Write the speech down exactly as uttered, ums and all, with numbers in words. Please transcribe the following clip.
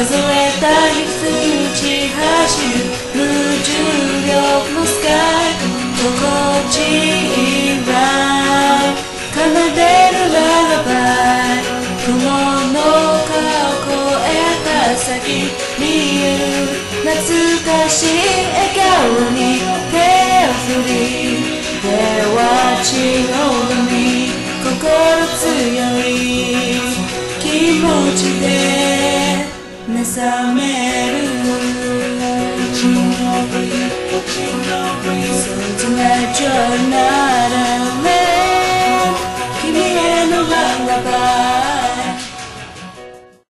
えた一口走る無重力のスカイ心地いいライ奏でるララバイ雲の顔越えた先見える懐かしい笑顔に手を振り手は血の海心強い気持ちで目覚める So tonight you're not